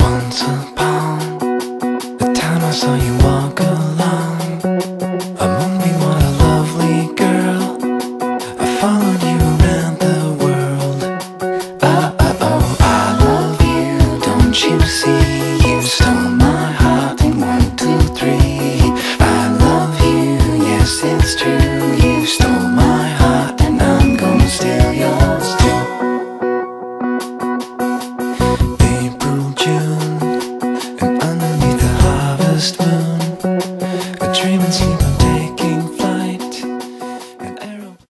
Once upon a time I saw you walk along